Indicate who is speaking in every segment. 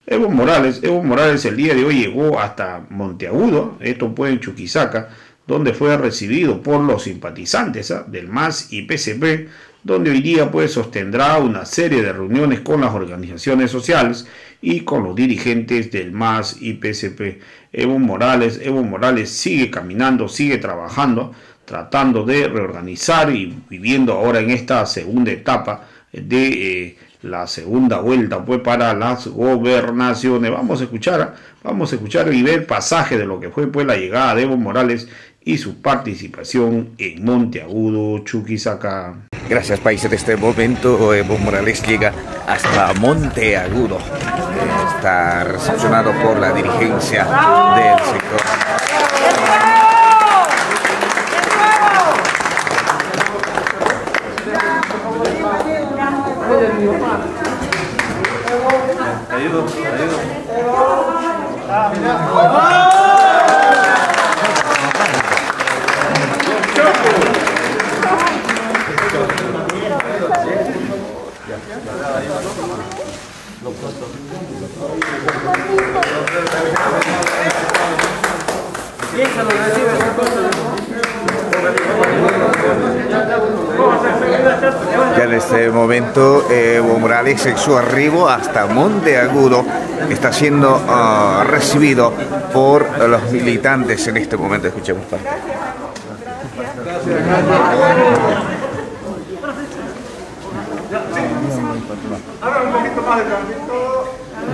Speaker 1: Evo Morales el día de hoy llegó hasta Monteagudo, esto fue en Chuquisaca, donde fue recibido por los simpatizantes del MAS y PCP, donde hoy día pues sostendrá una serie de reuniones con las organizaciones sociales y con los dirigentes del MAS y PCP. Evo Morales sigue caminando, sigue trabajando, tratando de reorganizar y viviendo ahora en esta segunda etapa de la segunda vuelta pues para las gobernaciones. Vamos a escuchar y ver pasaje de lo que fue pues la llegada de Evo Morales y su participación en Monteagudo, Chuquisaca.
Speaker 2: Gracias, país. En este momento Evo Morales llega hasta Monteagudo. Está recepcionado por la dirigencia del sector. Ya en este momento Evo Morales en su arribo hasta Monteagudo está siendo recibido por los militantes en este momento. Escuchemos parte.
Speaker 3: Hagan un poquito más de cambio.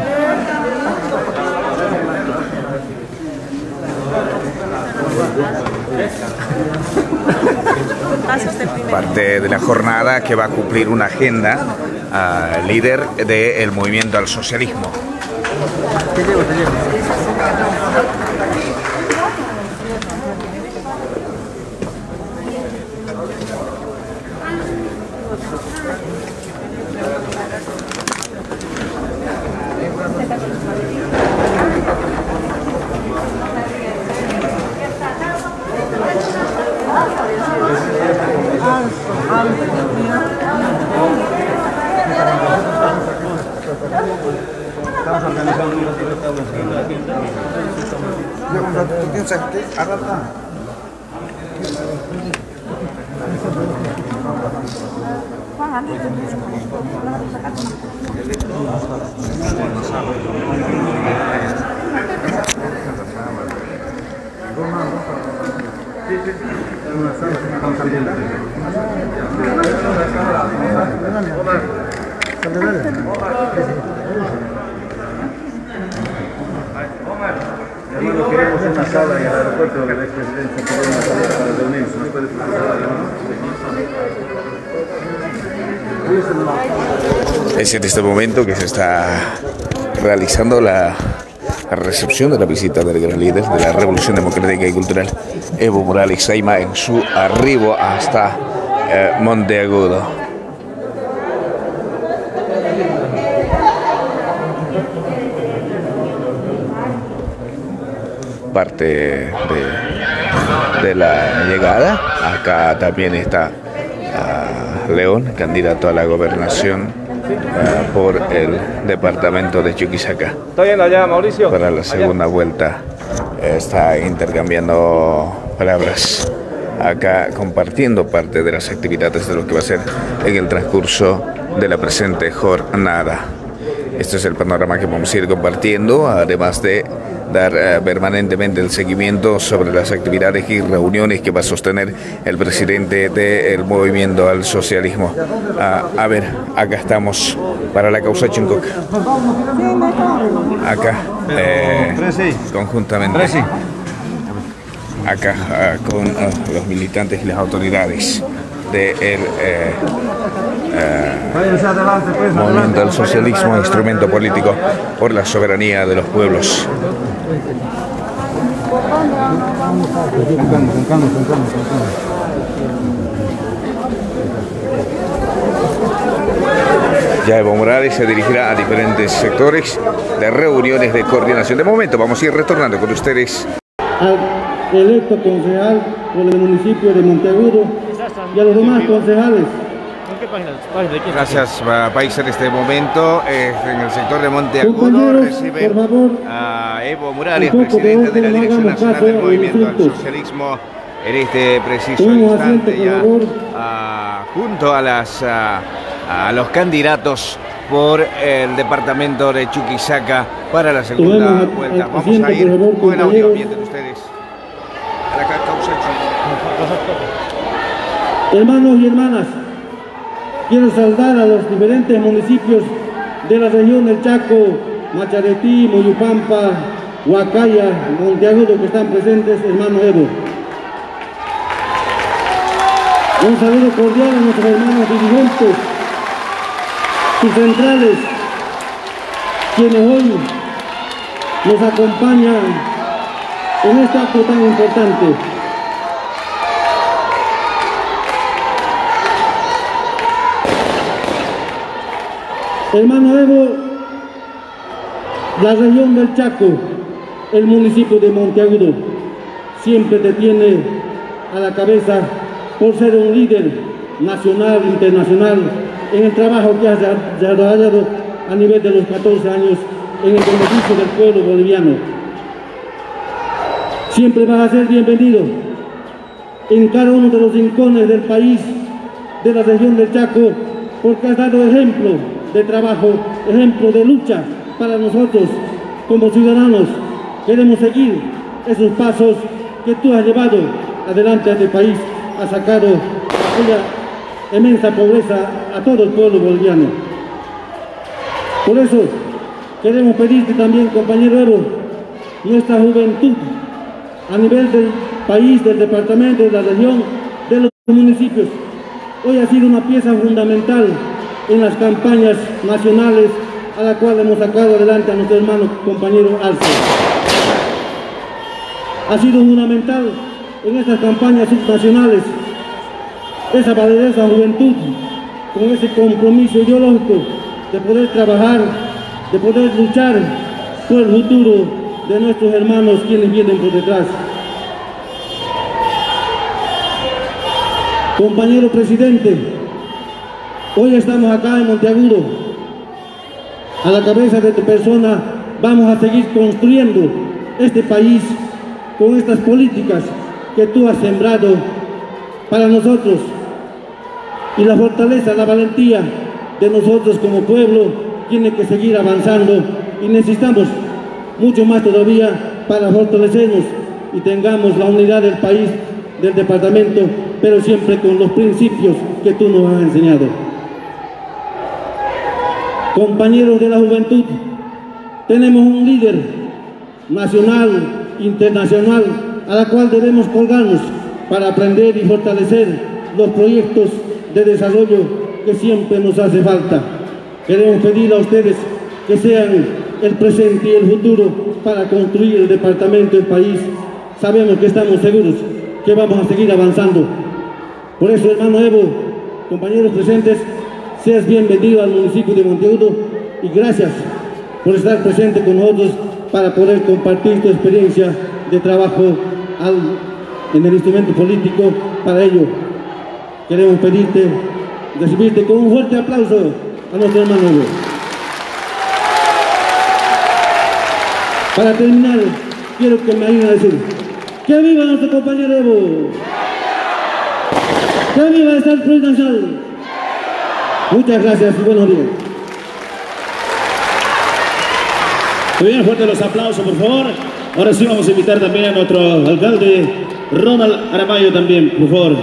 Speaker 2: Parte de la jornada que va a cumplir una agenda líder del movimiento al socialismo.
Speaker 3: Estamos organizando una Hermano, queremos una sala en el aeropuerto del expresidente por una sala para reunirse. ¿No puede
Speaker 2: Es en este momento que se está realizando la recepción de la visita del gran líder de la Revolución Democrática y Cultural, Evo Morales Saima, en su arribo hasta Monteagudo. Parte de la llegada. Acá también está León, candidato a la gobernación por el departamento de Chuquisaca.
Speaker 3: ¿Está yendo allá, Mauricio?
Speaker 2: Para la segunda vuelta está intercambiando palabras acá, compartiendo parte de las actividades de lo que va a ser en el transcurso de la presente jornada. Este es el panorama que vamos a ir compartiendo, además de dar permanentemente el seguimiento sobre las actividades y reuniones que va a sostener el presidente del movimiento al socialismo. A ver, acá estamos para la causa Chincoca. Acá, conjuntamente, acá con los militantes y las autoridades del movimiento al socialismo, instrumento político por la soberanía de los pueblos. Ya Evo Morales se dirigirá a diferentes sectores de reuniones de coordinación. De momento vamos a ir retornando con ustedes.
Speaker 4: Electo concejal por el municipio de Monteagudo y a los demás concejales ¿Con qué página?
Speaker 2: Gracias, país. En este momento, en el sector de Monteagudo, recibe a Evo Morales, presidente de la Dirección Nacional del Movimiento al Socialismo, en este preciso instante, ya junto a los candidatos por el departamento de Chuquisaca para la segunda vuelta. Vamos a ir con el audio, mienten ustedes. A la causa.
Speaker 5: Hermanos y hermanas, quiero saludar a los diferentes municipios de la región del Chaco, Macharetí, Moyupampa, Huacaya, Monteagudo, que están presentes, hermano Evo. Un saludo cordial a nuestros hermanos dirigentes y centrales, quienes hoy nos acompañan en este acto tan importante. Hermano Evo, la región del Chaco, el municipio de Monteagudo, siempre te tiene a la cabeza por ser un líder nacional, internacional, en el trabajo que has desarrollado a nivel de los 14 años en el beneficio del pueblo boliviano. Siempre vas a ser bienvenido en cada uno de los rincones del país, de la región del Chaco, porque has dado ejemplo de trabajo, ejemplo de lucha para nosotros como ciudadanos. Queremos seguir esos pasos que tú has llevado adelante a este país, has sacado aquella inmensa pobreza a todo el pueblo boliviano. Por eso queremos pedirte también, compañero Evo, nuestra juventud a nivel del país, del departamento, de la región, de los municipios. Hoy ha sido una pieza fundamental en las campañas nacionales a la cual hemos sacado adelante a nuestro hermano compañero Arce. Ha sido fundamental en estas campañas subnacionales esa valerosa juventud con ese compromiso ideológico de poder trabajar, de poder luchar por el futuro de nuestros hermanos quienes vienen por detrás. Compañero presidente, hoy estamos acá en Monteagudo. A la cabeza de tu persona vamos a seguir construyendo este país con estas políticas que tú has sembrado para nosotros. Y la fortaleza, la valentía de nosotros como pueblo tiene que seguir avanzando y necesitamos mucho más todavía para fortalecernos y tengamos la unidad del país, del departamento, pero siempre con los principios que tú nos has enseñado. Compañeros de la juventud, tenemos un líder nacional, internacional, a la cual debemos colgarnos para aprender y fortalecer los proyectos de desarrollo que siempre nos hace falta. Queremos pedir a ustedes que sean el presente y el futuro para construir el departamento, el país. Sabemos que estamos seguros que vamos a seguir avanzando. Por eso, hermano Evo, compañeros presentes, seas bienvenido al municipio de Monteagudo y gracias por estar presente con nosotros para poder compartir tu experiencia de trabajo en el instrumento político. Para ello, queremos recibirte con un fuerte aplauso a nuestro hermano Evo. Para terminar, quiero que me ayuden a decir: ¡que viva nuestro compañero Evo! ¡Que viva el Centro Nacional! Muchas gracias y buenos días.
Speaker 3: Muy bien, fuerte los aplausos, por favor. Ahora sí vamos a invitar también a nuestro alcalde Ronald Aramayo también, por favor.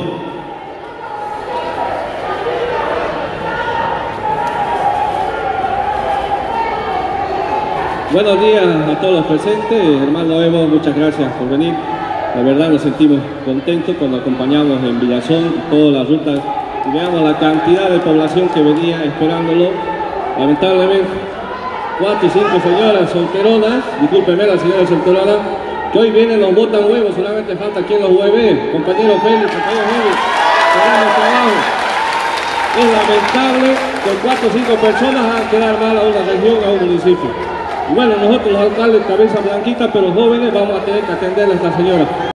Speaker 6: Buenos días a todos los presentes, hermano Evo, muchas gracias por venir. La verdad nos sentimos contentos cuando acompañamos en Villazón todas las rutas y veamos la cantidad de población que venía esperándolo. Lamentablemente 4 y 5 señoras solteronas, discúlpenme la señora solterona, que hoy vienen, nos botan huevos, solamente falta quien los hueve. Compañero Félix, compañero Félix, tenemos trabajo. Es lamentable que 4 o 5 personas hagan quedar mal a una región, a un municipio. Y bueno, nosotros los alcaldes, cabeza blanquita, pero jóvenes, vamos a tener que atender a esta señora.